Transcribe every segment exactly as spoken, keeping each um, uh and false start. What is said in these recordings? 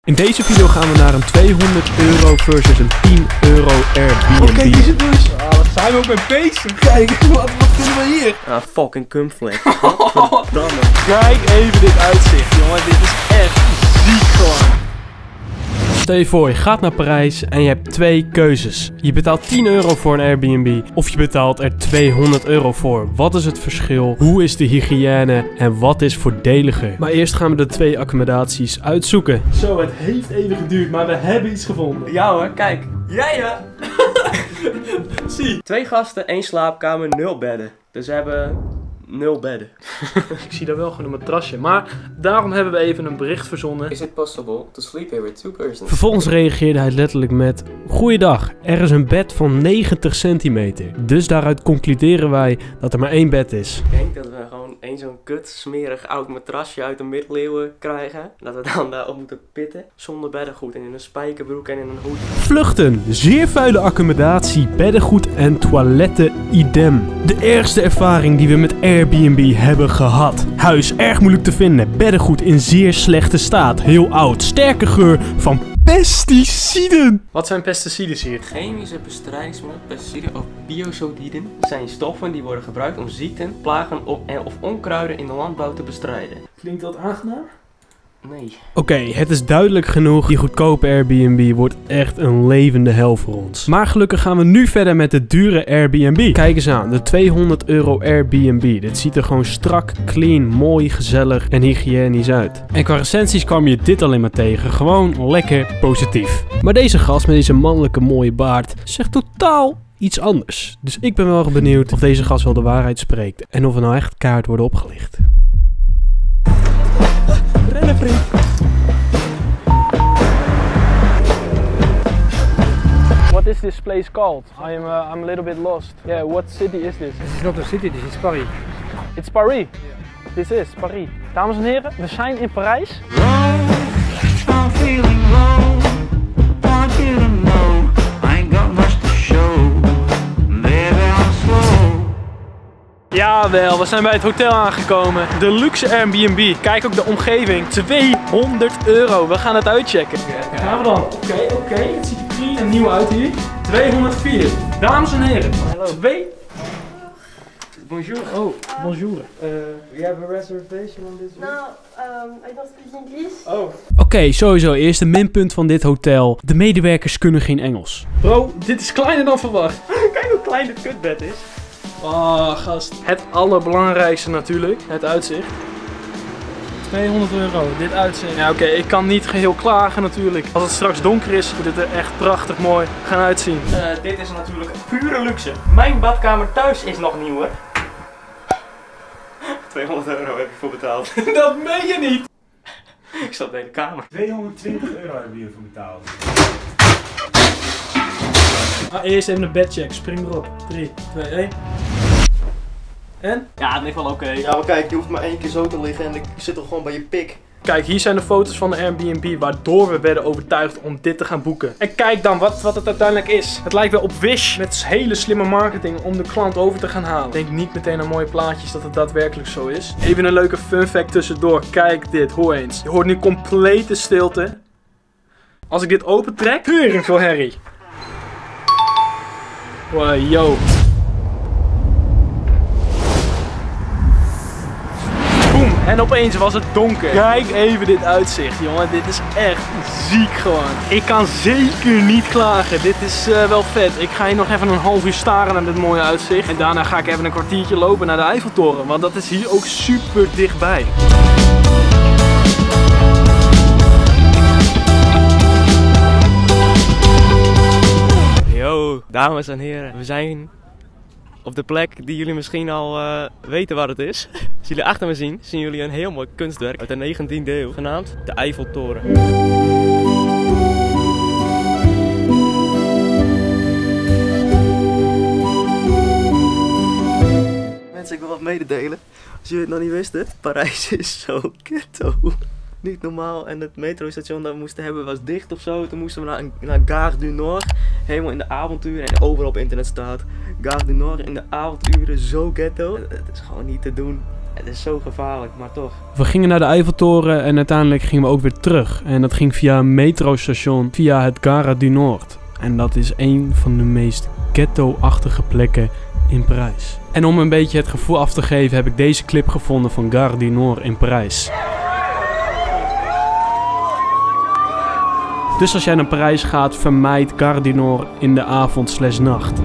In deze video gaan we naar een tweehonderd euro versus een tien euro Airbnb. Oké, kijk eens dus. Oh, wat zijn we ook mee bezig? Kijk, wat, wat vinden we hier? Ah, fucking cumflex. Verdamme. Kijk even dit uitzicht, jongen. Dit is echt ziek gewoon. Stel je voor, je gaat naar Parijs en je hebt twee keuzes. Je betaalt tien euro voor een Airbnb of je betaalt er tweehonderd euro voor. Wat is het verschil? Hoe is de hygiëne? En wat is voordeliger? Maar eerst gaan we de twee accommodaties uitzoeken. Zo, het heeft even geduurd, maar we hebben iets gevonden. Ja hoor, kijk. Ja ja. Zie. Twee gasten, één slaapkamer, nul bedden. Dus we hebben nul bedden. Ik zie daar wel gewoon een matrasje. Maar daarom hebben we even een bericht verzonnen. Is it possible to sleep here with two persons? Vervolgens reageerde hij letterlijk met: Goeiedag, er is een bed van negentig centimeter. Dus daaruit concluderen wij dat er maar één bed is. Ik denk dat we gewoon één zo'n kut, smerig oud matrasje uit de middeleeuwen krijgen. Dat we dan daarop moeten pitten. Zonder beddengoed en in een spijkerbroek en in een hoed. Vluchten, zeer vuile accommodatie, beddengoed en toiletten idem. De ergste ervaring die we met Airbnb hebben gehad. Huis erg moeilijk te vinden, beddengoed in zeer slechte staat, heel oud, sterke geur van pesticiden. Wat zijn pesticiden hier? Chemische bestrijdingsmiddelen, pesticiden of biociden zijn stoffen die worden gebruikt om ziekten, plagen of, en, of onkruiden in de landbouw te bestrijden. Klinkt dat aangenaam? Nee. Oké, okay, het is duidelijk genoeg. Die goedkope Airbnb wordt echt een levende hel voor ons. Maar gelukkig gaan we nu verder met de dure Airbnb. Kijk eens aan, de tweehonderd euro Airbnb. Dit ziet er gewoon strak, clean, mooi, gezellig en hygiënisch uit. En qua recensies kwam je dit alleen maar tegen. Gewoon lekker positief. Maar deze gast met deze mannelijke mooie baard zegt totaal iets anders. Dus ik ben wel benieuwd of deze gast wel de waarheid spreekt. En of er nou echt kaart worden opgelicht. Rennen, vriend. What is this place called? I am uh, I'm a little bit lost. Yeah, what city is this? This is not a city, this is Paris. It's Paris. This is Paris. Dames en heren, we zijn in Parijs. I'm feeling low. Want you to know I ain't got much to show. Baby, I'm slow. Jawel, we zijn bij het hotel aangekomen. De luxe Airbnb. Kijk ook de omgeving. tweehonderd euro. We gaan het uitchecken. Daar gaan we dan. Oké, okay, oké. Okay. Het ziet er clean en nieuw uit hier. tweehonderdvier. Dames en heren. Twee. Bonjour. Oh, bonjour. Uh, we have a reservation on this room? No, um, I don't speak English. Oh. Oké, okay, sowieso. Eerste minpunt van dit hotel. De medewerkers kunnen geen Engels. Bro, dit is kleiner dan verwacht. Kijk hoe klein dit kutbed is. Oh, gast. Het allerbelangrijkste natuurlijk. Het uitzicht. tweehonderd euro. Dit uitzicht. Ja, oké. Okay, ik kan niet geheel klagen natuurlijk. Als het straks donker is, moet het er echt prachtig mooi gaan uitzien. Uh, dit is natuurlijk pure luxe. Mijn badkamer thuis is nog nieuwer. tweehonderd euro heb ik voor betaald. Dat meen je niet! Ik zat bij de kamer. tweehonderdtwintig euro hebben we hiervoor betaald. Ah, eerst even een bedcheck. Spring erop. drie, twee, één. En? Ja, het ligt wel oké. Okay. Ja, maar kijk, je hoeft maar één keer zo te liggen en ik zit toch gewoon bij je pik. Kijk, hier zijn de foto's van de Airbnb waardoor we werden overtuigd om dit te gaan boeken. En kijk dan wat, wat het uiteindelijk is. Het lijkt wel op Wish met hele slimme marketing om de klant over te gaan halen. Denk niet meteen aan mooie plaatjes dat het daadwerkelijk zo is. Even een leuke fun fact tussendoor. Kijk dit, hoor eens. Je hoort nu complete stilte. Als ik dit opentrek, tering veel herrie. Wow, yo. Boom, en opeens was het donker. Kijk even dit uitzicht, jongen. Dit is echt ziek gewoon. Ik kan zeker niet klagen. Dit is uh, wel vet. Ik ga hier nog even een half uur staren naar dit mooie uitzicht. En daarna ga ik even een kwartiertje lopen naar de Eiffeltoren. Want dat is hier ook super dichtbij. Yo, dames en heren. We zijn op de plek die jullie misschien al uh, weten waar het is. Als jullie achter me zien, zien jullie een heel mooi kunstwerk uit de negentiende eeuw, genaamd de Eiffeltoren. Mensen, ik wil wat mededelen. Als jullie het nog niet wisten, Parijs is zo ghetto. Niet normaal. En het metrostation dat we moesten hebben was dicht of zo. Toen moesten we naar, naar Gare du Nord. Helemaal in de avonturen. En overal op internet staat Gare du Nord in de avonturen. Zo ghetto. Het is gewoon niet te doen. Het is zo gevaarlijk, maar toch. We gingen naar de Eiffeltoren en uiteindelijk gingen we ook weer terug. En dat ging via een metrostation, via het Gare du Nord. En dat is een van de meest ghetto-achtige plekken in Parijs. En om een beetje het gevoel af te geven heb ik deze clip gevonden van Gare du Nord in Parijs. Dus als jij naar Parijs gaat, vermijd Gare du Nord in de avond slash nacht.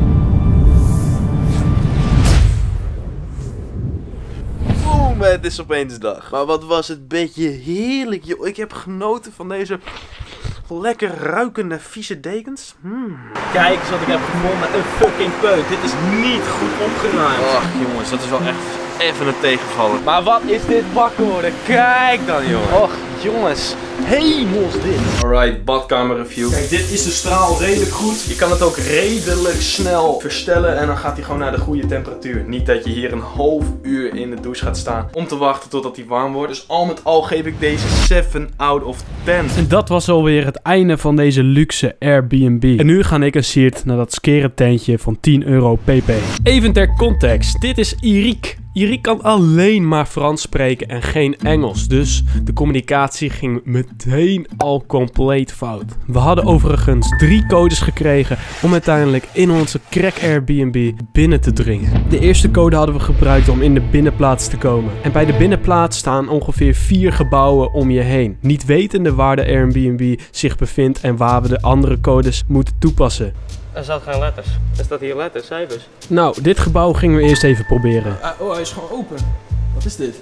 Boom, het is opeens dag. Maar wat was het beetje heerlijk, joh. Ik heb genoten van deze lekker ruikende vieze dekens. Hmm. Kijk eens wat ik heb gevonden. Een fucking peut. Dit is niet goed opgeruimd. Ach jongens, dat is wel echt even een tegenvaller. Maar wat is dit wakker worden? Kijk dan, jongen. Och jongens, hemels dit. Alright, badkamer review. Kijk, dit is de straal redelijk goed. Je kan het ook redelijk snel verstellen en dan gaat hij gewoon naar de goede temperatuur. Niet dat je hier een half uur in de douche gaat staan om te wachten totdat hij warm wordt. Dus al met al geef ik deze zeven out of tien. En dat was alweer het einde van deze luxe Airbnb. En nu ga ik een Siert naar dat skere tentje van tien euro pp. Even ter context, dit is Irik. Irik kan alleen maar Frans spreken en geen Engels, dus de communicatie ging meteen al compleet fout. We hadden overigens drie codes gekregen om uiteindelijk in onze crack Airbnb binnen te dringen. De eerste code hadden we gebruikt om in de binnenplaats te komen. En bij de binnenplaats staan ongeveer vier gebouwen om je heen, niet wetende waar de Airbnb zich bevindt en waar we de andere codes moeten toepassen. Er staat geen letters. Er staat hier letters, cijfers. Nou, dit gebouw gingen we eerst even proberen. Uh, oh, hij is gewoon open. Wat is dit?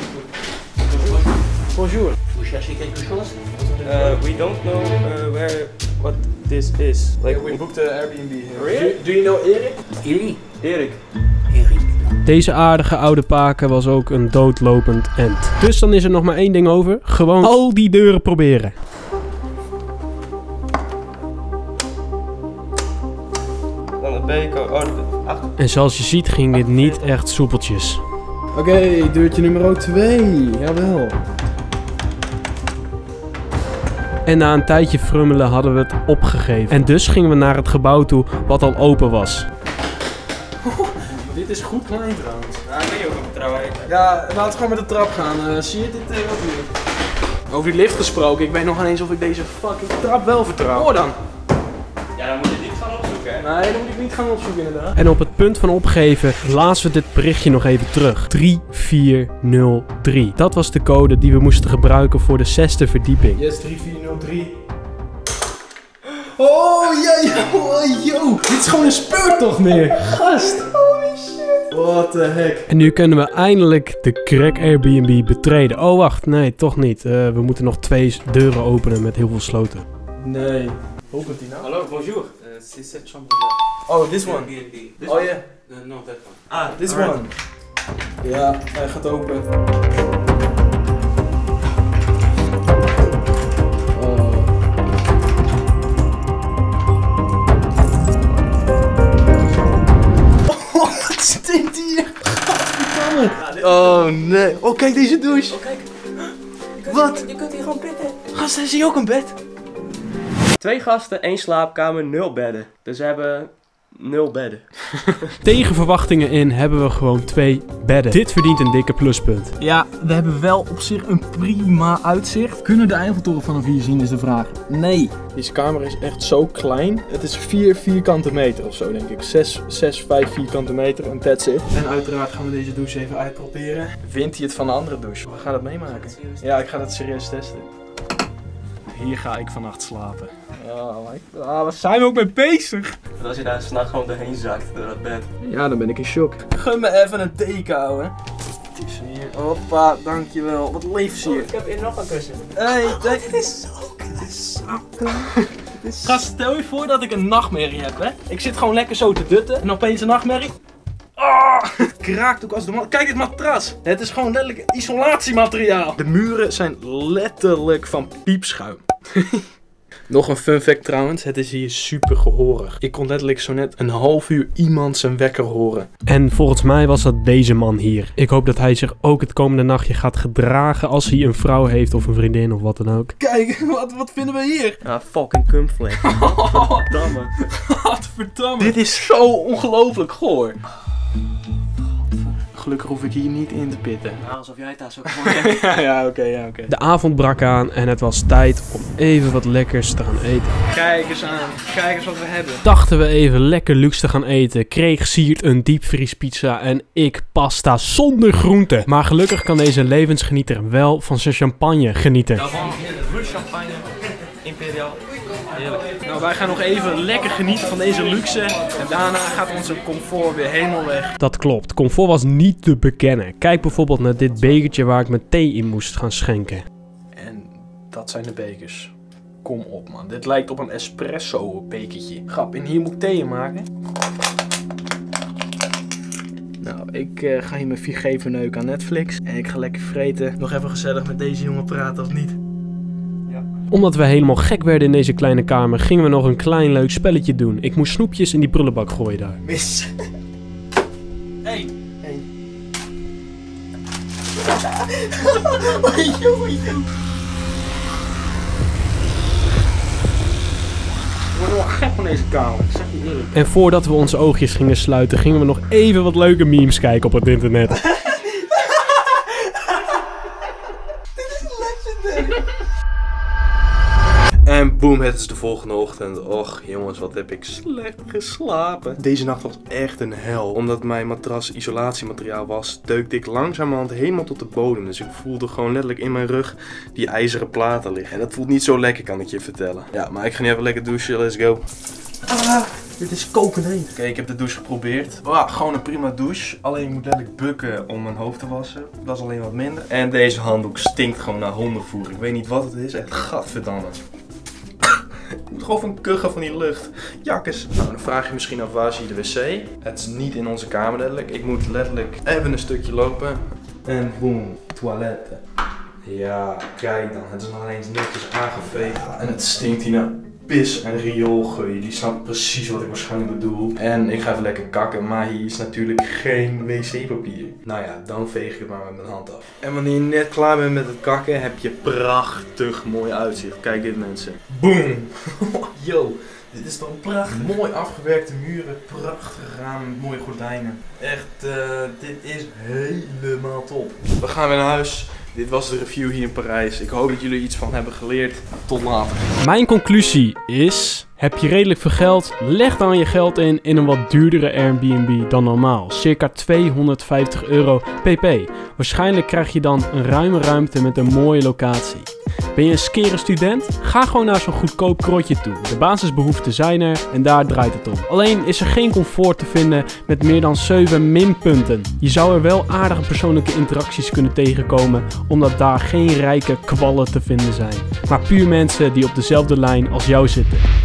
Bonjour. Vous cherchez quelque chose? Uh, we don't know uh, where what this is. Like we booked the Airbnb here. Really? Do, do you know Erik? Erik. Erik. Erik. Deze aardige oude paken was ook een doodlopend end. Dus dan is er nog maar één ding over. Gewoon al die deuren proberen. En zoals je ziet ging dit niet echt soepeltjes. Oké, okay, deurtje nummer twee. Jawel. En na een tijdje frummelen hadden we het opgegeven. En dus gingen we naar het gebouw toe wat al open was. Oh, dit is goed klein trouwens. Ja, ik ben je ook op de trap. Ja, laten we gewoon met de trap gaan. Uh, zie je dit uh, wat hier? Over die lift gesproken, ik weet nog ineens of ik deze fucking trap wel vertrouw. Hoor dan. Ja, dan moet je niet gaan opzoeken, hè? Nee, dan moet ik niet gaan opzoeken inderdaad. En op het punt van opgeven lazen we dit berichtje nog even terug. drie vier nul drie. Dat was de code die we moesten gebruiken voor de zesde verdieping. Yes, drie vier nul drie. Oh, ja, ja, oh, yo. Dit is gewoon een speurtocht meer. Gast. Holy shit. What the heck. En nu kunnen we eindelijk de crack Airbnb betreden. Oh, wacht. Nee, toch niet. Uh, we moeten nog twee deuren openen met heel veel sloten. Nee. Hoe komt die nou? Hallo, bonjour. Uh, c'est cette chambre. Oh, this one. Airbnb. Oh, ja. Yeah. Uh, no, that one. Ah, this one. Ja, hij gaat open. Oh. Oh, wat stinkt hier? Oh nee. Oh, kijk deze douche. Oh, kijk. Je kunt Wat? Hier, je kunt hier gewoon pitten. Gast, is hier ook een bed? Twee gasten, één slaapkamer, nul bedden. Dus we hebben nul bedden. Tegen verwachtingen in hebben we gewoon twee bedden. Dit verdient een dikke pluspunt. Ja, we hebben wel op zich een prima uitzicht. Kunnen we de Eiffeltoren vanaf hier zien is de vraag. Nee. Deze kamer is echt zo klein. Het is vier vierkante meter of zo denk ik. zes, zes, vijf vierkante meter en that's it. En uiteraard gaan we deze douche even uitproberen. Vindt hij het van de andere douche? We gaan het meemaken. Ja, ik ga het serieus testen. Hier ga ik vannacht slapen. Ja, like, ah, waar zijn we ook mee bezig? Want als je daar s'nachts gewoon doorheen zakt door dat bed. Ja, dan ben ik in shock. Gun me even een teken, ouwe. Het is hier. Hoppa, dankjewel. Wat liefs hier. Oh, ik heb hier nog een kussen. Hey, dit is zo, dit is zo klein. Gast, stel je voor dat ik een nachtmerrie heb, hè. Ik zit gewoon lekker zo te dutten en opeens een nachtmerrie. Oh, het kraakt ook als de man. Kijk dit matras. Het is gewoon letterlijk isolatiemateriaal. De muren zijn letterlijk van piepschuim. Nog een fun fact trouwens, het is hier super gehoorig. Ik kon letterlijk zo net een half uur iemand zijn wekker horen. En volgens mij was dat deze man hier. Ik hoop dat hij zich ook het komende nachtje gaat gedragen als hij een vrouw heeft of een vriendin of wat dan ook. Kijk, wat, wat vinden we hier? Ah, fucking cumflake. Godverdamme. Godverdamme. Dit is zo ongelooflijk goor. Gelukkig hoef ik hier niet in te pitten. Nou, alsof jij het daar zo gewoon hebt. ja, ja, oké, ja, oké. De avond brak aan en het was tijd om even wat lekkers te gaan eten. Kijk eens aan. Kijk eens wat we hebben. Dachten we even lekker luxe te gaan eten, kreeg Siert een diepvriespizza en ik pasta zonder groenten. Maar gelukkig kan deze levensgenieter wel van zijn champagne genieten. Daarvan Rus champagne, imperiaal. Heerlijk. Nou, wij gaan nog even lekker genieten van deze luxe. En daarna gaat onze comfort weer helemaal weg. Dat klopt, comfort was niet te bekennen. Kijk bijvoorbeeld naar dit bekertje waar ik mijn thee in moest gaan schenken. En dat zijn de bekers. Kom op, man. Dit lijkt op een espresso bekertje. Grap, en hier moet ik thee in maken. Nou, ik uh, ga hier mijn vier G verneuken aan Netflix. En ik ga lekker vreten. Nog even gezellig met deze jongen praten, of niet? Omdat we helemaal gek werden in deze kleine kamer, gingen we nog een klein leuk spelletje doen. Ik moest snoepjes in die prullenbak gooien daar. Mis. Hey. Hey. Oei, oei, oei. Ik word wel gek van deze kamer. Ik zeg je eerlijk. En voordat we onze oogjes gingen sluiten, gingen we nog even wat leuke memes kijken op het internet. Dit is legendary. En boom, het is de volgende ochtend. Och jongens, wat heb ik slecht geslapen. Deze nacht was echt een hel. Omdat mijn matras isolatiemateriaal was, deukte ik langzamerhand helemaal tot de bodem. Dus ik voelde gewoon letterlijk in mijn rug die ijzeren platen liggen. En dat voelt niet zo lekker, kan ik je vertellen. Ja, maar ik ga nu even lekker douchen, let's go. Ah, dit is kokend heet. Oké, ik heb de douche geprobeerd. Ah, gewoon een prima douche. Alleen ik moet letterlijk bukken om mijn hoofd te wassen. Dat is alleen wat minder. En deze handdoek stinkt gewoon naar hondenvoer. Ik weet niet wat het is, echt gadverdamme. Ik moet gewoon van kuchen van die lucht. Jakkes. Nou, dan vraag je misschien af, waar zie je de wc? Het is niet in onze kamer letterlijk. Ik moet letterlijk even een stukje lopen. En boem, toiletten. Ja, kijk dan. Het is nog eens netjes aangeveegd. En het stinkt hier naar pis en rioolgeur. Die snapt precies wat ik waarschijnlijk bedoel. En ik ga even lekker kakken, maar hier is natuurlijk geen wc-papier. Nou ja, dan veeg ik het maar met mijn hand af. En wanneer je net klaar bent met het kakken, heb je prachtig mooi uitzicht. Kijk dit mensen. Boom! Yo, dit is toch prachtig. Mooi afgewerkte muren, prachtige ramen met mooie gordijnen. Echt, uh, dit is helemaal top. We gaan weer naar huis. Dit was de review hier in Parijs. Ik hoop dat jullie iets van hebben geleerd. Tot later. Mijn conclusie is, heb je redelijk veel geld, leg dan je geld in in een wat duurdere Airbnb dan normaal. Circa tweehonderdvijftig euro pp. Waarschijnlijk krijg je dan een ruime ruimte met een mooie locatie. Ben je een skere student? Ga gewoon naar zo'n goedkoop krotje toe. De basisbehoeften zijn er en daar draait het om. Alleen is er geen comfort te vinden met meer dan zeven minpunten. Je zou er wel aardige persoonlijke interacties kunnen tegenkomen, omdat daar geen rijke kwallen te vinden zijn. Maar puur mensen die op dezelfde lijn als jou zitten.